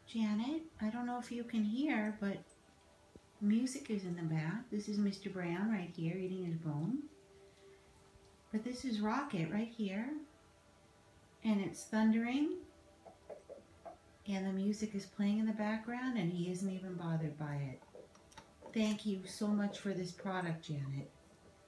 Janet, I don't know if you can hear, but music is in the back. This is Mr. Brown right here eating his bone. But this is Rocket right here. And it's thundering. And the music is playing in the background and he isn't even bothered by it. Thank you so much for this product, Janet.